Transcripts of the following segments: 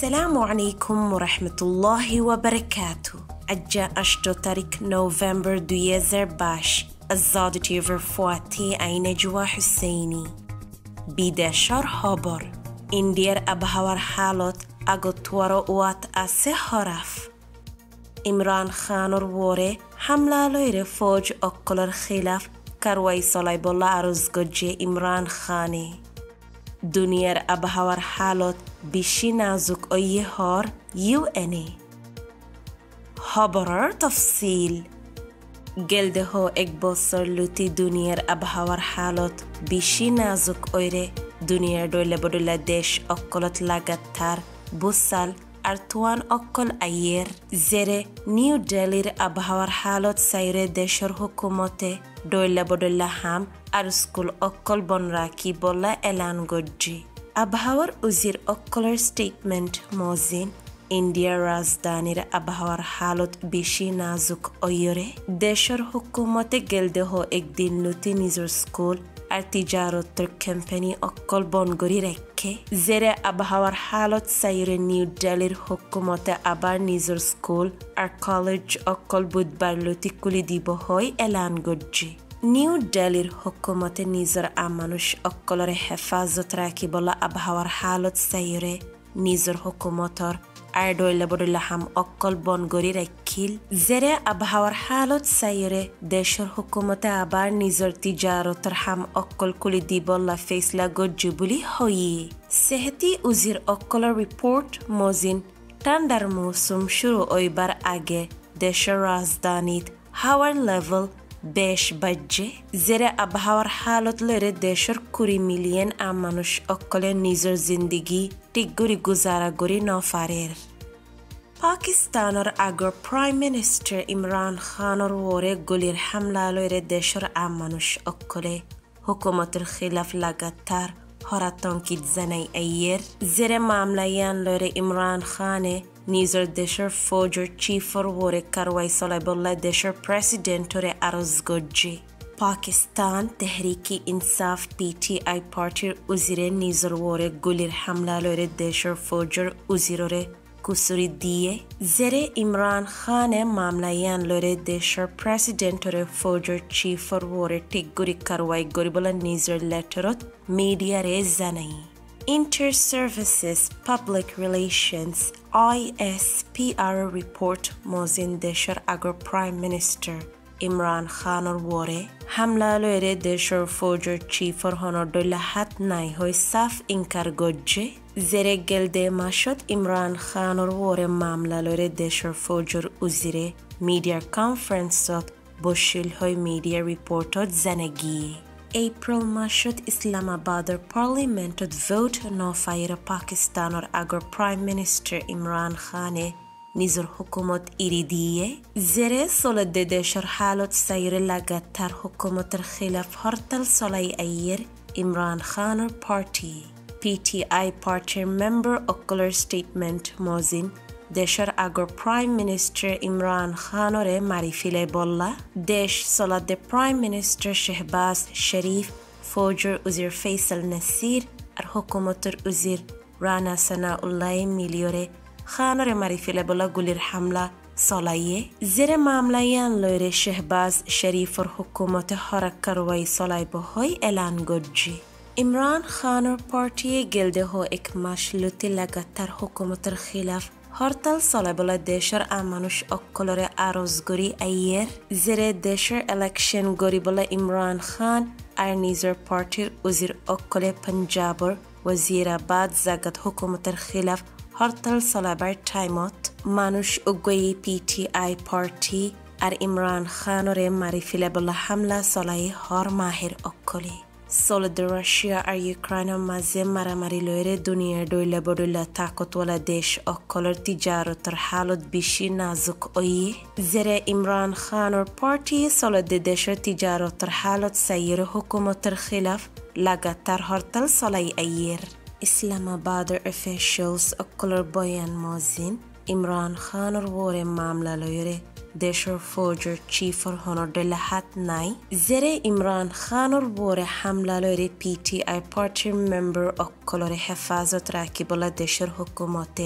السلام عليكم ورحمة الله وبركاته. أجا أشتو تاريخ نوفمبر 2012 الزادي تيفر فواتي أين جوا حسيني بيدا شار خبر اندير أبهور حالات أغت وات أسي حرف إمران خان وره حملة لوير فوج أقلر خلاف كروي صلاي بالله عرض گجي إمران خاني دنيار أبهور حالات بشي نازك أي هار UN خبرر تفصيل جلده هو اكبصر لوتي دنيار أبهور حالات بشي نازك أيره دنيار دولة بدولة ديش أقلت لغتر بوسال ارتوان اقل ایر زیر نیو دلیر ابهار حالات سایر دشر حکومت دوله بدوله هم ارسکول اقل بنراکی بالا اعلان گوجی ابهار وزیر اقلر ستیتمنت موزین اندیا رازدانیر ابهار حالات بیشی نازک ایره دشر حکومت گلده ها اک دین لوتی نیزر سکول ارتجارت تر کمپانی اقل بانگوری رکه زیر ابهار حالات سایر نیو دلیر حکومت ابر نیزر سکول ار کالج اقل بود برلوتی کلی دیبه های اعلان گوجی نیو دلیر حکومت نیزر امانوش اقل حفاظت راکی بالا ابهار حالات سایر نیزر حکومتار اردویل بدوله هم اقل بانگوری رکیل زیر ابهار حالات سایر دشر حکومت ابر نیزر تجارت هم اقل کلی دیبالا فیصله گوجی بولی هایی صحتی وزیر اقل ریپورت موزین تن در موسم شروع ای بر اگه دشر رازدانید هاور لیول بیش بجه زیر ابهار حالات لره دشر کوری میلیون امانوش اقل نیزر زندگی تیگوری گزارگوری نافریر پاکستان اگر پرایم منیستر عمران خان وره گلیر حمله لره دشر امانوش اقل حکومت خلاف لگتر هراتان کید زنی ایر زیر معاملیان لره عمران خانه نیزر دشر فوجر چیفر وره کروی سالای بالله دشر پرسیدنتور عرض گوجی پاکستان تحریکی انصاف PTI پارتی وزیر نیزر وره گلیر حمله لره دشر فوجر وزیره کسوری دیه زیر عمران خان معاملیان لره دشر پرسیدنتور فوجر چیفر وره تیگوری کروی گوری بلا نیزر لترات میدیا ره زنی Inter-Services Public Relations ISPR report موزین دشر اگر پرایم منیستر عمران خان وره حمله لره دشر فوجر چیفر هنر دوله حد نای های صف انکار گوجه زیر گلده ما شد عمران خان وره معامله لره دشر فوجر وزیره میدیا کانفرنسات بوشیل های میدیا ریپورتات زنگی April ما شد اسلام آباد پارلیمنت vote نافایر پاکستان اگر پرایم منیستر عمران خان نیزر حکومت ایریدیه زیر سال دشر حالات سایر لگتر حکومت خلاف هرتل سالای ایر عمران خان پارتی PTI پارتی ممبر اقلر ستیتمنت موزین دشر اگر پرایم منیستر عمران خان ره معرفی بالا دش سالاد پرایم منیستر شهباز شریف فوجر وزیر فیصل نصیر ار حکومت وزیر رانا ثناء الله میلیوره خان ره معرفی بالا گلیر حمله سالایه زیر معاملیان لویر شهباز شریف ار حکومت حرکت روی سالای بهای اعلان گوجی عمران خان پارتی گلده ها اک مشلوطی لگتر حکومت خلاف هرتل سال بالا دشر امانوش اقلر عرضگوری ایر زیر دشر الکشن گوری بالا عمران خان ارنیزر پارتی وزیر اقل پنجابر وزیر آباد زگت حکومت خلاف هرتل سال بر تایمات مانوش اگوی PTI پارتی ار عمران خان ره معرفی بالا حمله سالای هر ماهر اقلی سال روسیه ار اوکراین مزه مرامری لویر دنیا دوله بدوله طاقت ولا دش اقلر تجارت حالت بیشی نازک ای زیر عمران خان و پارتی سال دشر تجارت حالت سایر حکومت خلاف لگتر هرتل سالای ایر اسلام آباد officials اقلر بیان موزین عمران خان وره معامله لویره دشر فوجر چیفر هنر دلحت نای زیر عمران خان وره حمله لویره PTI پارتی ممبر اقلر حفاظت راکی بالا دشر حکومت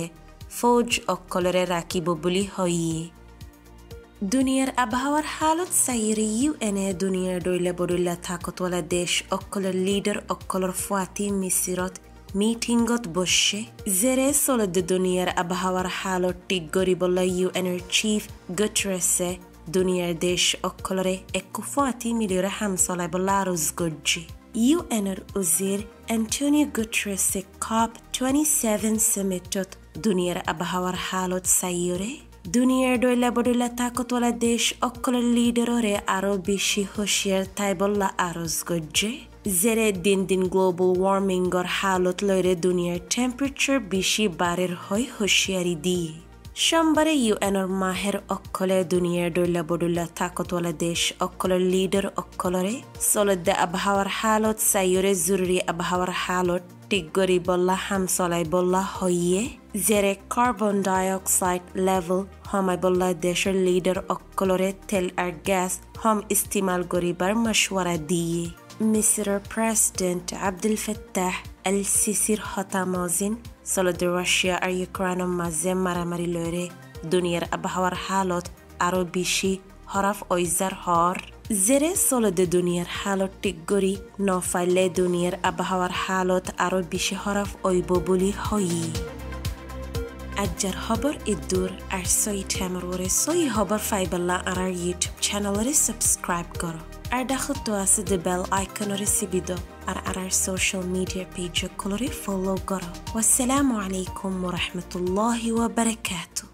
ফৌজ অকলরে রাখিব বুলি হইয়ে দুনিয়ার আবহাওয়ার হালত সাইরে ইউএনএ দুনিয়ার দইলা বদলা তাকতওয়ালা দেশ অকলের লিডার অকলর ফুয়াতি মিসিরত মিটিংত বসে জেরে চলদ দুনিয়ার আবহাওয়ার হালত ঠিক গরিবল্লা ইউএনএর চিফ গুটেরেসে দুনিয়ার দেশ অকলরে ফুয়াতি মিলিয়রে হামসলাই বল্লা আরজ গজ্জি ইউএনএর উজির অ্যান্টোনিও গুটেরেসে COP27 সামিটত দুনিয়ার আবহাওয়ার হালত সাইরে দুনিয়ার দইলা বদলা তাকতওয়ালা দেশ অকলের লিডাররে আরো বেশি হুঁশিয়ার তাই বল্লা আরজ গজ্জে জেরে দিন দিন গ্লোবাল ওয়ার্মিংর হালত লইরে দুনিয়ার টেম্পারেচার বেশি বাড়ের হয় হুঁশিয়ারি দিয়ে সোমবারে ইউএনর মাহের অকলে দুনিয়ার দইলা বদলা তাকতওয়ালা দেশ অকলের লিডার অকলরে চলদ্দে আবহাওয়ার হালত সাইরে জরুরি আবহাওয়ার হালত ঠিক গরি বল্লা হামসলাই বল্লা হইয়ে জেরে কার্বন ডাইঅক্সাইড লেভেল হমাই বল্লা দেশের লিডার অকলরে তেল আর গ্যাস হম ইস্তেমাল করিবার মশওয়ারা দিয়ে মিসরের প্রেসিডেন্ট আব্দুল ফাত্তাহ আল সিসির হতামজিন চলদ্দে রাশিয়া আর ইউক্রেনের মাঝে মারামারি লইরে দুনিয়ার আবহাওয়ার হালত আরো বেশি হরফ ওইজার হর জেরে চলদে দুনিয়ার হালত ঠিক গরি নফাইলে দুনিয়ার আবহাওয়ার হালত আরো বেশি হরফ ওইব বলি হই আজ্জার খবর ইদুর আর সই ঠেমরে সই খবর ফাইবাল্লা আর ইউটিউব চ্যানেলরে সাবস্ক্রাইব করো আর দেখো তো আছে দ্য বেল আইকনরে সিবিদ আর সোশ্যাল মিডিয়া পেজ কলরে ফলো করো ওয়াসসালামু আলাইকুম ওয়া রাহমাতুল্লাহি ওয়া বারাকাতুহু